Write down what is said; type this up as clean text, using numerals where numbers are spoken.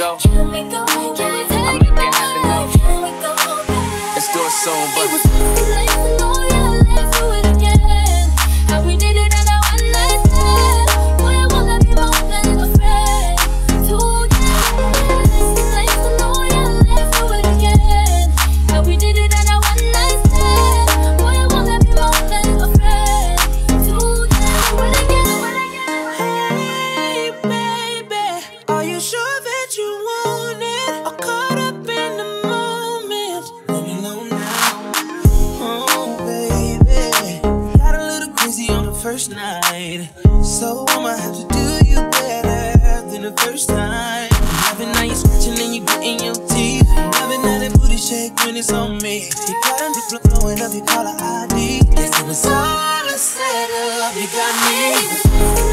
go. I'ma make it happen though. Let's do it soon, but it was too late to know you. Let's do it again. How we did it and I one night stand. Boy, I wanna be more than a friend. It's too late to know you. Let's do it again. How we did it and I one night stand. Boy, I wanna be more than a friend. Hey, baby, are you sure that you want it? Or caught up in the moment? Let me know now. Oh, baby, got a little crazy on the first night, so I'ma have to do you better than the first time. I'm loving how you scratching and you getting your teeth. I'm loving how that booty shake when it's on me. You got a blowing up your collar ID. Guess it was all a setup. You got me.